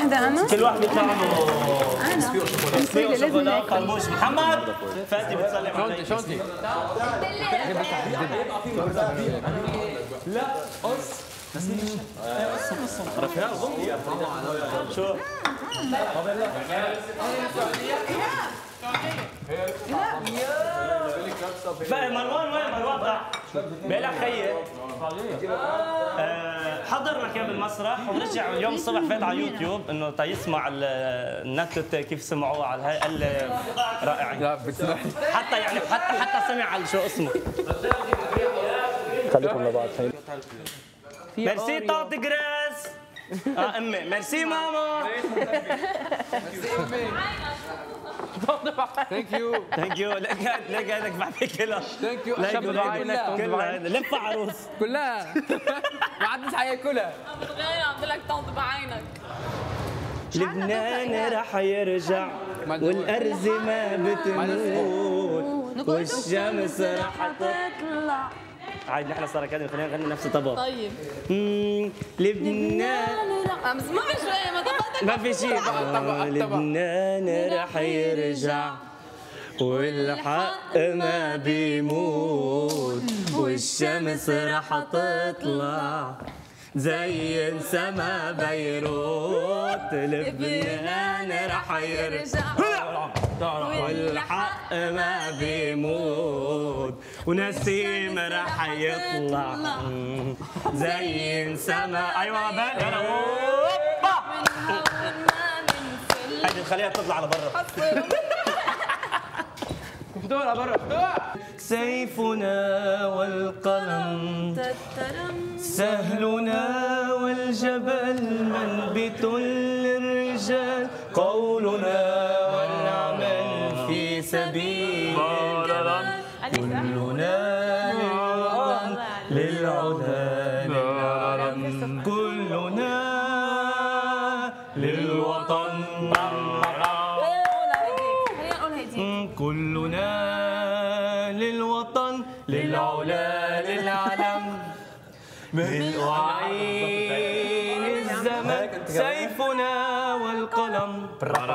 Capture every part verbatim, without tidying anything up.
واحدة أنا؟ كل واحد بيطلع له أنا سبيق شوكولا قرموش. محمد فاتي بتسلم عليك. شونتي لا قص رفيع شو بقى مروان وين مروان طلع بيلعب خيي آه حضرنا كان بالمسرح ورجع اليوم الصبح فات على يوتيوب انه تا يسمع النكت كيف سمعوه على هاي قال رائعين. لا بتسمح حتى يعني حتى حتى سمع على شو اسمه. خليكم لبعض. ميرسي طاطي جريس. اه امي ميرسي ماما. ثانك يو ثانك يو. ليك هذاك بعطيك كلها. ثانك يو كلها لف عروس كلها ما عدتش حياكلها. بتغير عم لك طنط بعينك. لبنان رح يرجع والأرز ما بتموت والشمس رح تطلع. عادي نحن صار كذا خلينا نغني نفس الطبق. طيب لبنان عم اسمع شوي ما طبقتك. ما في شيء. لبنان رح يرجع والحق ما بيموت والشمس رح تطلع زي سما بيروت. لبنان رح يرجع والحق ما بيموت ونسيم رح يطلع زي سما. ايوه بقى هيدي نخليها تطلع على برا. فتوها برا فتوها. سيفنا والقلم سهلنا والجبل منبت للرجال قولنا والعمل في سبيل الجمال كلنا للوطن للعلم كلنا للوطن كلنا للوطن للعلا للعلم بالوعين الزمن سيفنا والقلم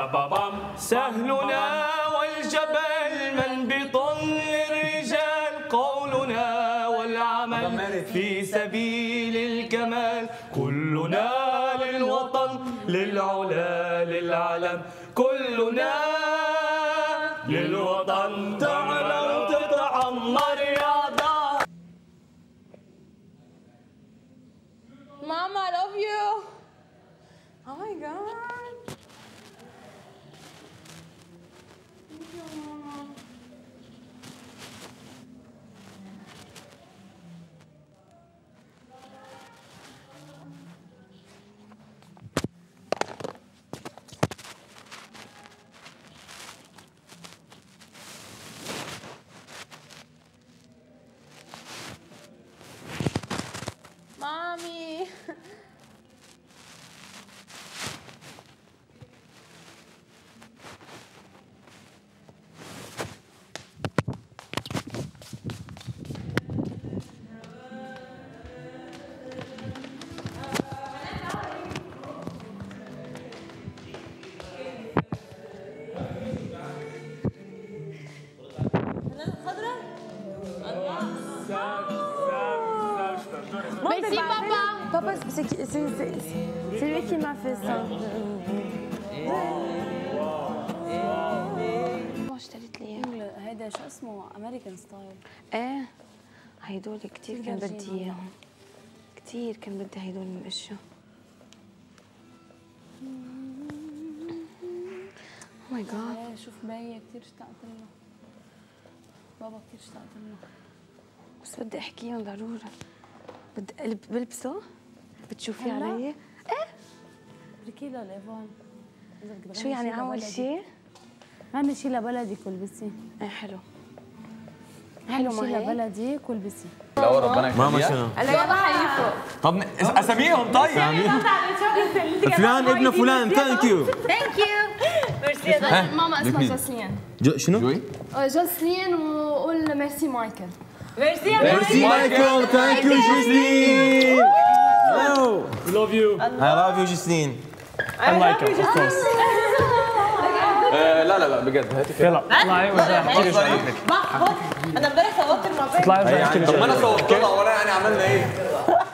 سهلنا والجبل منبط للرجال قولنا والعمل في سبيل الكمال كلنا للوطن للعلا للعلم كلنا للوطن. تعالوا تتعمر رياضة. Mama, I love you. Oh my God. Thank you, Mama. Mommy. Merci papa. Papa, c'est lui qui m'a fait ça. اشتريت لي اياه. هيدا شو اسمه امريكان ستايل. ايه هيدول كثير كان بدي اياهم. كثير كان بدي هيدول من الاشياء. او ماي جاد. شوف بي كثير اشتقت له. بابا كثير اشتقت له. بس بدي احكيهم ضروري. بدي قلب بلبسه؟ بتشوفيه علي؟ ايه بركي له ليفون. شو يعني اول شيء؟ غني شي لبلدك والبسي. ايه حلو. حلو شي لبلدك والبسي. لا ربنا يخليها. ماما شنو؟ بابا حيفوق. طب اساميهم طيب. فلان ابن فلان ثانك يو. ثانك يو. ميرسي. ماما اسمها جاسلين. شنو؟ جاسلين وقول ميرسي مايكل. ميرسي ميرسي مايكل ثانك يو جيسلين. love you. I love you جيسلين. المايك اوف كورس. لا لا لا بجد هاتي كده. يلا اطلعي وارجعي احكي لي شو عندك. انا امبارح صوتت الموبايل. اطلعي وارجعي احكي لي طب شو ما انا عندك. صوتت لها وانا يعني عملنا ايه؟